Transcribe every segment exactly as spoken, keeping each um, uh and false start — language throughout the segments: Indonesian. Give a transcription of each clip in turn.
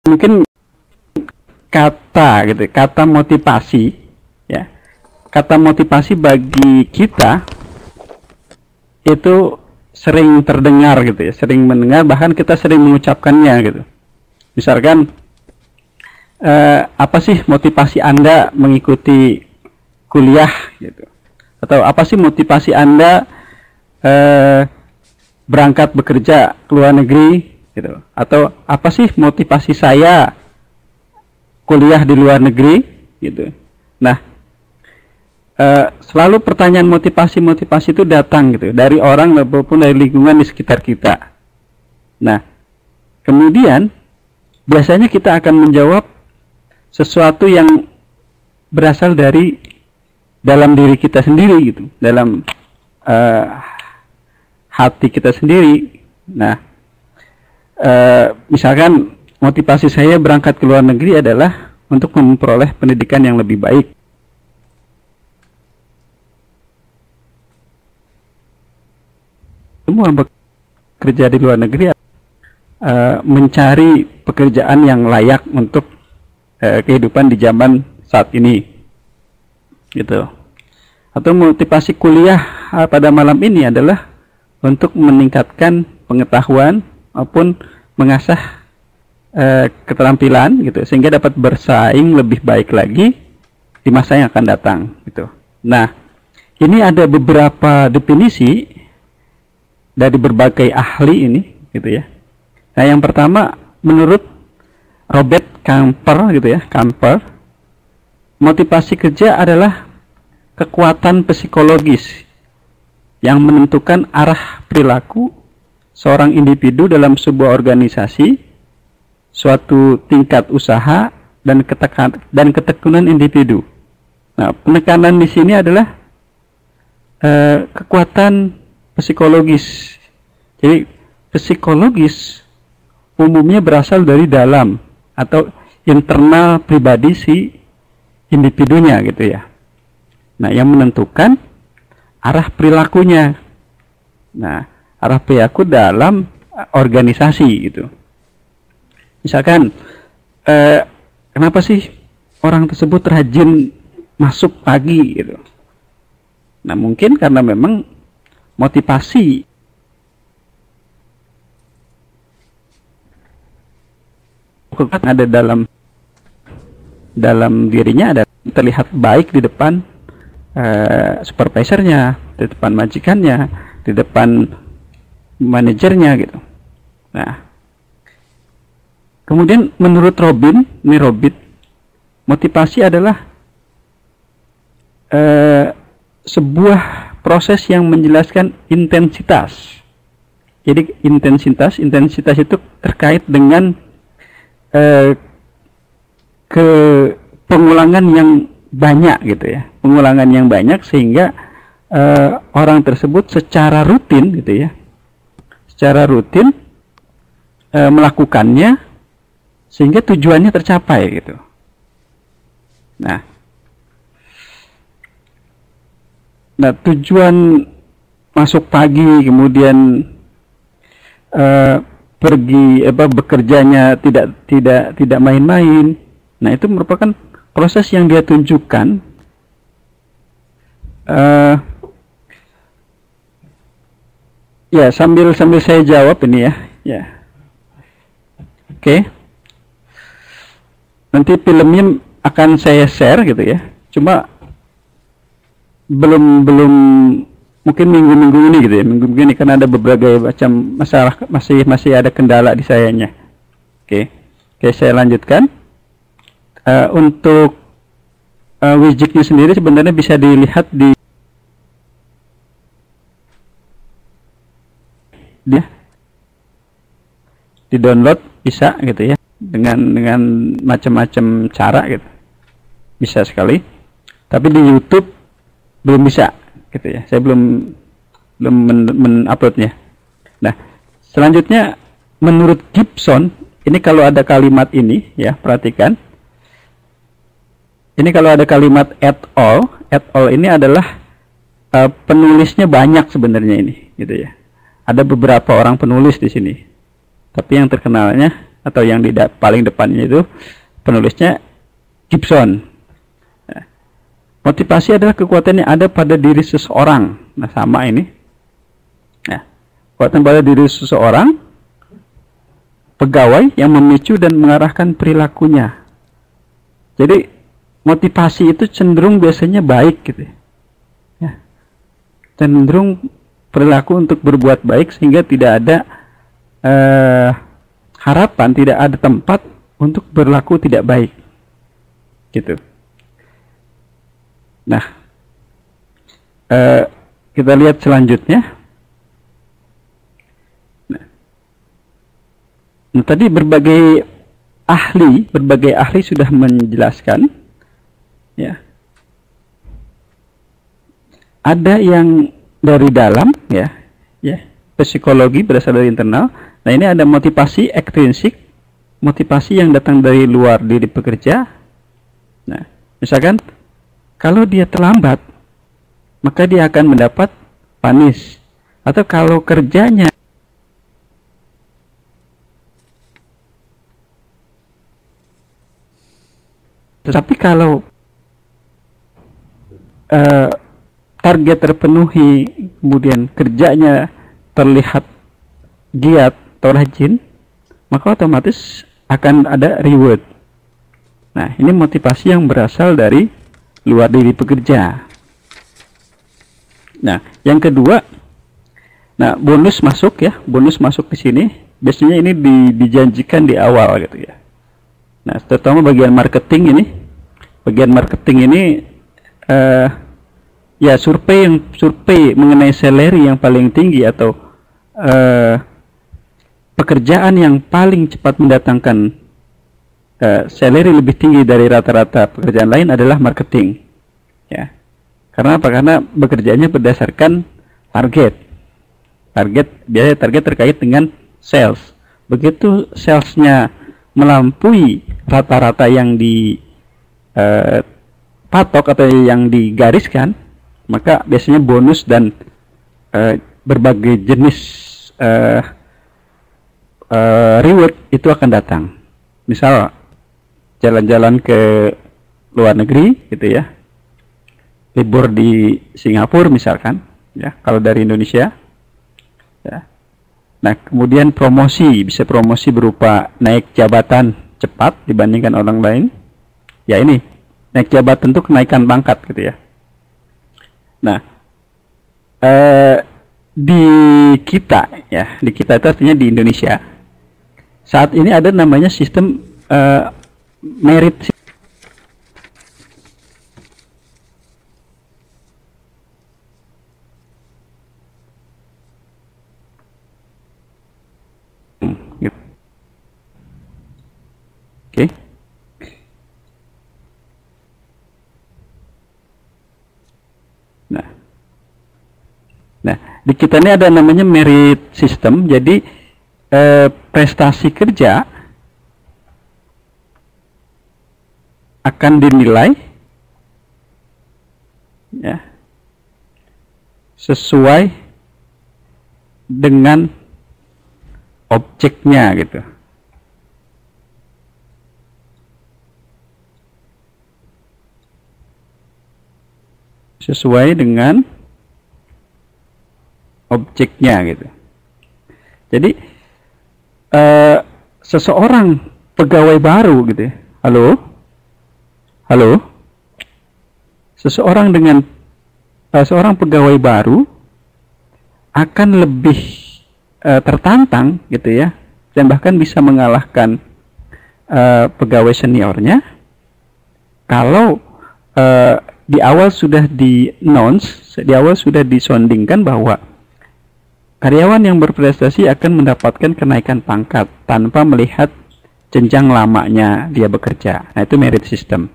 mungkin kata gitu, kata motivasi ya. Kata motivasi bagi kita itu sering terdengar gitu ya, sering mendengar, bahkan kita sering mengucapkannya gitu. Misalkan eh, apa sih motivasi Anda mengikuti kuliah gitu? Atau apa sih motivasi Anda eh, berangkat bekerja ke luar negeri gitu? Atau apa sih motivasi saya kuliah di luar negeri gitu? Nah, eh, selalu pertanyaan motivasi-motivasi itu datang gitu dari orang maupun dari lingkungan di sekitar kita. Nah, kemudian biasanya kita akan menjawab sesuatu yang berasal dari dalam diri kita sendiri gitu, dalam uh, hati kita sendiri. Nah, uh, misalkan motivasi saya berangkat ke luar negeri adalah untuk memperoleh pendidikan yang lebih baik. Semua bekerja di luar negeri uh, mencari pekerjaan yang layak untuk uh, kehidupan di zaman saat ini, gitu. Atau motivasi kuliah uh, pada malam ini adalah untuk meningkatkan pengetahuan maupun mengasah uh, keterampilan, gitu, sehingga dapat bersaing lebih baik lagi di masa yang akan datang, gitu. Nah, ini ada beberapa definisi dari berbagai ahli ini, gitu ya. Nah, yang pertama menurut Robert Camper, gitu ya, Camper, motivasi kerja adalah kekuatan psikologis yang menentukan arah perilaku seorang individu dalam sebuah organisasi, suatu tingkat usaha dan ketekan dan ketekunan individu. Nah, penekanan di sini adalah eh, kekuatan psikologis. Jadi psikologis umumnya berasal dari dalam atau internal pribadi si individunya, gitu ya. Nah, yang menentukan arah perilakunya. Nah, arah perilaku dalam organisasi gitu. Misalkan eh, kenapa sih orang tersebut rajin masuk pagi gitu? Nah, mungkin karena memang motivasi ada dalam dalam dirinya, ada terlihat baik di depan uh, supervisornya, di depan majikannya, di depan manajernya gitu. Nah, kemudian menurut Robin, ini Robin, motivasi adalah uh, sebuah proses yang menjelaskan intensitas. Jadi intensitas, intensitas itu terkait dengan eh, ke pengulangan yang banyak, gitu ya. Pengulangan yang banyak sehingga eh, orang tersebut secara rutin, gitu ya. Secara rutin eh, melakukannya sehingga tujuannya tercapai, gitu. Nah, Nah, tujuan masuk pagi, kemudian uh, pergi apa bekerjanya tidak tidak tidak main-main. Nah, itu merupakan proses yang dia tunjukkan. Uh, ya, sambil sambil saya jawab ini ya, ya. Oke. Okay. Nanti filmnya akan saya share, gitu ya. Cuma belum belum mungkin minggu-minggu ini, gitu ya, minggu-minggu ini karena ada berbagai macam masalah, masih masih ada kendala di sayanya. Oke, oke, saya lanjutkan. Uh, untuk uh, widgetnya sendiri sebenarnya bisa dilihat di dia di download bisa, gitu ya, dengan dengan macam-macam cara, gitu, bisa sekali. Tapi di YouTube belum bisa, gitu ya. Saya belum belum men-uploadnya. Nah, selanjutnya menurut Gibson, ini kalau ada kalimat ini ya, perhatikan. Ini kalau ada kalimat at all, at all ini adalah uh, penulisnya banyak sebenarnya ini, gitu ya. Ada beberapa orang penulis di sini. Tapi yang terkenalnya atau yang di da- paling depannya itu penulisnya Gibson. Nah, motivasi adalah kekuatan yang ada pada diri seseorang. Nah, sama ini. Nah, kekuatan pada diri seseorang, pegawai yang memicu dan mengarahkan perilakunya. Jadi motivasi itu cenderung biasanya baik gitu ya. Cenderung perilaku untuk berbuat baik sehingga tidak ada eh, harapan, tidak ada tempat untuk berlaku tidak baik gitu. Nah, eh, kita lihat selanjutnya. Nah, nah tadi berbagai ahli, berbagai ahli sudah menjelaskan. Ya, ada yang dari dalam, ya, ya, psikologi berasal dari internal. Nah, ini ada motivasi ekstrinsik, motivasi yang datang dari luar diri pekerja. Nah, misalkan kalau dia terlambat, maka dia akan mendapat panis. Atau kalau kerjanya tetapi kalau Uh, target terpenuhi, kemudian kerjanya terlihat giat atau rajin, maka otomatis akan ada reward. Nah, ini motivasi yang berasal dari luar diri pekerja. Nah, yang kedua, nah bonus masuk ya, bonus masuk ke sini. Biasanya ini di, dijanjikan di awal gitu ya. Nah, terutama bagian marketing ini, bagian marketing ini. Uh, ya survei yang survei mengenai salary yang paling tinggi atau uh, pekerjaan yang paling cepat mendatangkan uh, salary lebih tinggi dari rata-rata pekerjaan lain adalah marketing. Ya, karena apa? Karena bekerjanya berdasarkan target. Target biasanya target terkait dengan sales. Begitu salesnya melampaui rata-rata yang di uh, patok atau yang digariskan, maka biasanya bonus dan uh, berbagai jenis uh, uh, reward itu akan datang. Misal jalan-jalan ke luar negeri gitu ya, libur di Singapura misalkan ya, kalau dari Indonesia ya. Nah, kemudian promosi, bisa promosi berupa naik jabatan cepat dibandingkan orang lain. Ya, ini naik jabatan itu kenaikan pangkat gitu ya. Nah, eh, di kita ya, di kita itu artinya di Indonesia saat ini ada namanya sistem eh, merit system. Gitu. Oke. Okay. Nah, nah di kita ini ada namanya merit system. Jadi eh, prestasi kerja akan dinilai ya sesuai dengan objeknya gitu. Sesuai dengan objeknya gitu. Jadi eh, seseorang pegawai baru gitu ya. Halo? Halo? Seseorang dengan eh, seorang pegawai baru akan lebih eh, tertantang gitu ya, dan bahkan bisa mengalahkan eh, pegawai seniornya kalau eh, di awal sudah di announce, di awal sudah disondingkan bahwa karyawan yang berprestasi akan mendapatkan kenaikan pangkat tanpa melihat jenjang lamanya dia bekerja. Nah, itu merit system.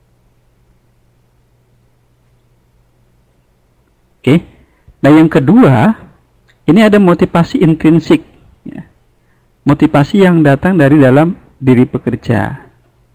Oke. Nah, yang kedua, ini ada motivasi intrinsik. Ya. Motivasi yang datang dari dalam diri pekerja.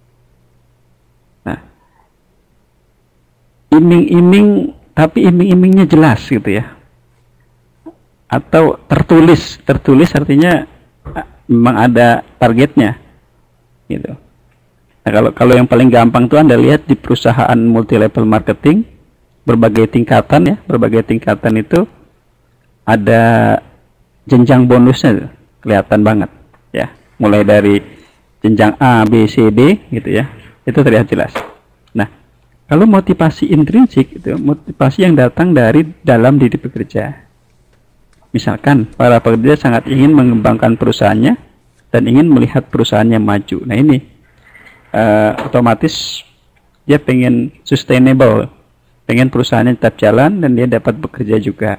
Iming-iming, tapi iming-imingnya jelas gitu ya, atau tertulis. Tertulis artinya memang ada targetnya, gitu. Nah, kalau kalau yang paling gampang tuh Anda lihat di perusahaan multi level marketing, berbagai tingkatan ya, berbagai tingkatan itu ada jenjang bonusnya, kelihatan banget ya. Mulai dari jenjang A, B, C, D gitu ya. Itu terlihat jelas. Nah, kalau motivasi intrinsik itu motivasi yang datang dari dalam diri pekerja. Misalkan para pekerja sangat ingin mengembangkan perusahaannya dan ingin melihat perusahaannya maju. Nah, ini uh, otomatis dia pengen sustainable, pengen perusahaannya tetap jalan dan dia dapat bekerja juga.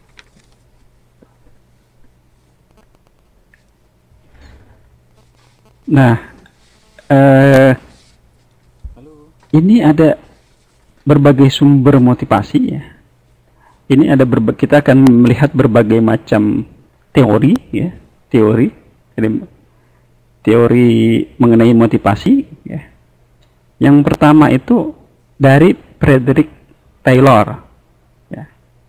Nah, uh, ini ada berbagai sumber motivasi ya. Ini ada berba- kita akan melihat berbagai macam teori ya, teori teori mengenai motivasi ya. Yang pertama itu dari Frederick Taylor ya.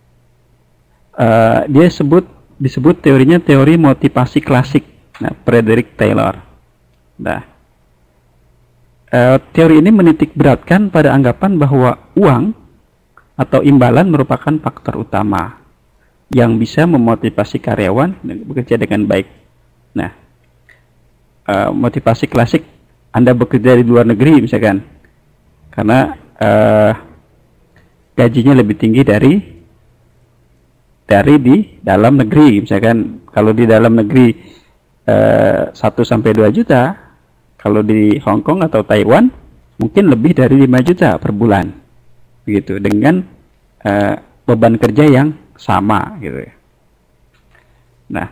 Uh, dia sebut disebut teorinya teori motivasi klasik. Nah, Frederick Taylor. Nah, uh, teori ini menitik beratkan pada anggapan bahwa uang atau imbalan merupakan faktor utama yang bisa memotivasi karyawan bekerja dengan baik. Nah, uh, motivasi klasik, Anda bekerja di luar negeri misalkan, karena uh, gajinya lebih tinggi dari dari di dalam negeri. Misalkan kalau di dalam negeri uh, satu sampai dua juta, kalau di Hong Kong atau Taiwan mungkin lebih dari lima juta per bulan. Begitu, dengan uh, beban kerja yang sama gitu ya. Nah,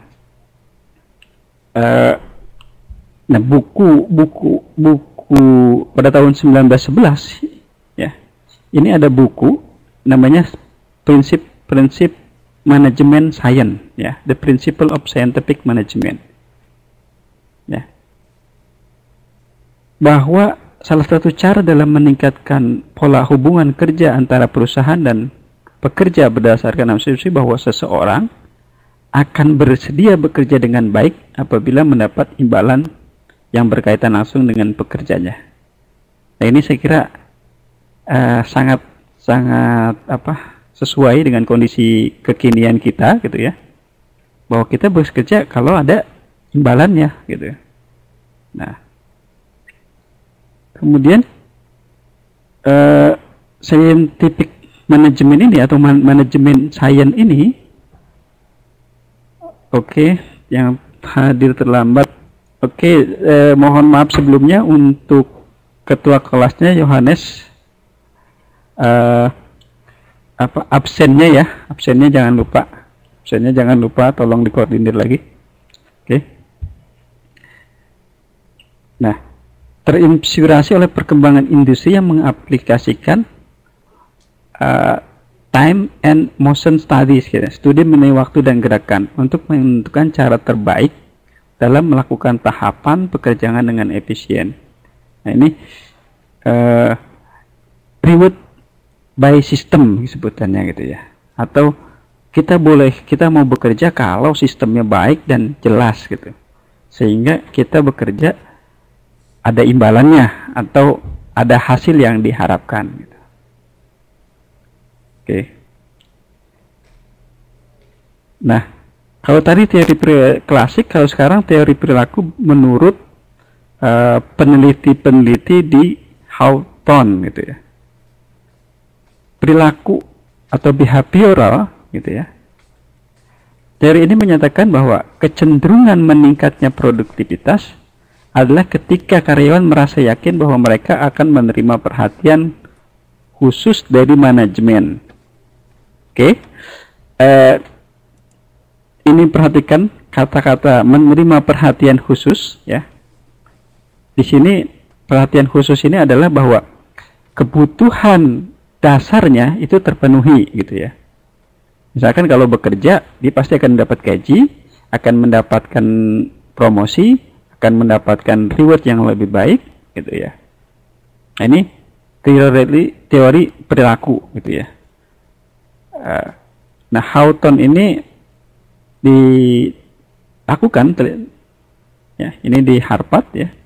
uh, nah buku buku buku pada tahun sembilan belas sebelas ya. Ini ada buku namanya prinsip-prinsip manajemen sains ya, The Principle of Scientific Management. Ya. Bahwa salah satu cara dalam meningkatkan pola hubungan kerja antara perusahaan dan pekerja berdasarkan asumsi bahwa seseorang akan bersedia bekerja dengan baik apabila mendapat imbalan yang berkaitan langsung dengan pekerjaannya. Nah, ini saya kira uh, sangat sangat apa sesuai dengan kondisi kekinian kita gitu ya. Bahwa kita bekerja kalau ada imbalannya gitu. Nah, kemudian uh, scientific manajemen ini atau man manajemen sains ini, oke, okay, yang hadir terlambat, oke, okay, eh, mohon maaf sebelumnya untuk ketua kelasnya Yohanes, uh, apa absennya ya, absennya jangan lupa, absennya jangan lupa, tolong dikoordinir lagi, oke. Okay. Nah, terinspirasi oleh perkembangan industri yang mengaplikasikan uh, time and motion studies, gitu. Studi mengenai waktu dan gerakan untuk menentukan cara terbaik dalam melakukan tahapan pekerjaan dengan efisien. Nah, ini uh, reward by system sebutannya gitu ya. Atau kita boleh kita mau bekerja kalau sistemnya baik dan jelas gitu, sehingga kita bekerja ada imbalannya atau ada hasil yang diharapkan gitu. Oke. Nah, kalau tadi teori klasik, kalau sekarang teori perilaku menurut peneliti-peneliti uh, di Hawthorne gitu ya. Perilaku atau behavioral gitu ya. Teori ini menyatakan bahwa kecenderungan meningkatnya produktivitas adalah ketika karyawan merasa yakin bahwa mereka akan menerima perhatian khusus dari manajemen. Oke, okay. eh, ini perhatikan kata-kata menerima perhatian khusus ya. Di sini perhatian khusus ini adalah bahwa kebutuhan dasarnya itu terpenuhi gitu ya. Misalkan kalau bekerja, dia pasti akan mendapat gaji, akan mendapatkan promosi, akan mendapatkan reward yang lebih baik gitu ya. Nah, ini teori teori perilaku gitu ya. Nah, Hawthorne ini dilakukan Ya, ini di Harvard ya.